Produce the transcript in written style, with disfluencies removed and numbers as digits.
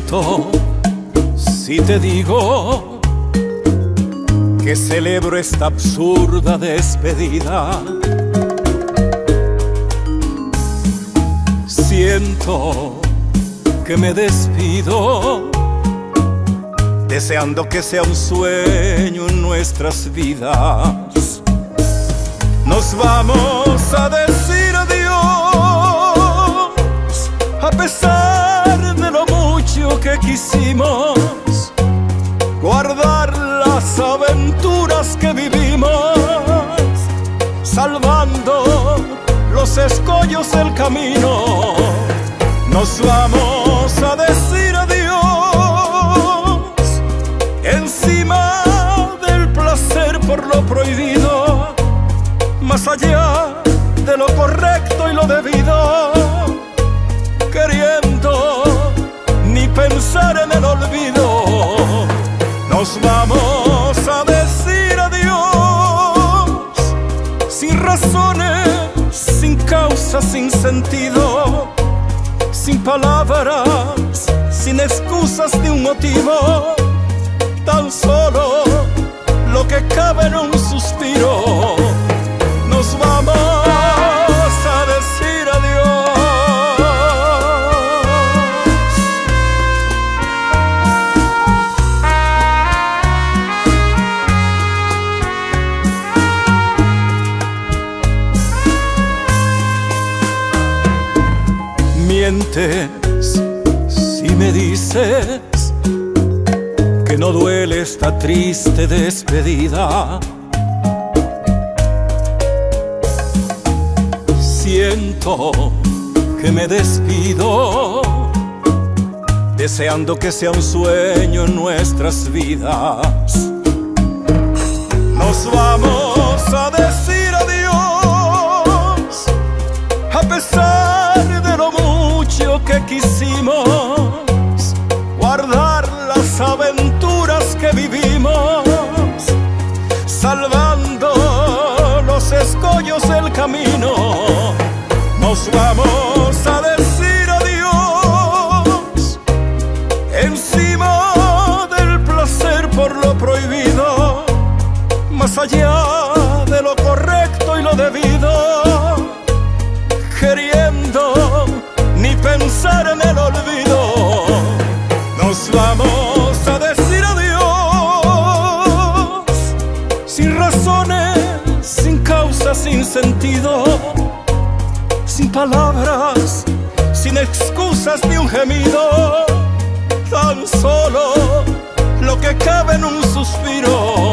miento si te digo que celebro esta absurda despedida. Siento que me despido, deseando que sea un sueño en nuestras vidas. Nos vamos a decir adiós, a pesar de lo mucho que quisimos guardar las aventuras que vivimos, salvando los escollos del camino. Nos vamos a decir adiós, encima del placer por lo prohibido, más allá de lo correcto y lo debido, queriendo ni pensar en el olvido. Nos vamos a decir adiós, sin razones, sin causa, sin sentido, sin palabras, sin excusas ni un motivo, tan solo lo que cabe en un suspiro. Nos vamos a decir adiós. Mientes si me dices que no duele esta triste despedida. Siento que me despido, deseando que sea un sueño en nuestras vidas. Nos vamos a decir adiós, a pesar de lo mucho que quisimos guardar las aventuras que vivimos, salvando los escollos del camino. Nos vamos a decir adiós, encima del placer por lo prohibido, más allá de lo correcto y lo debido, queriendo ni pensar en el olvido. Nos vamos a decir adiós, sin razones, sin causa, sin sentido, sin palabras, sin excusas ni un gemido, tan solo lo que cabe en un suspiro.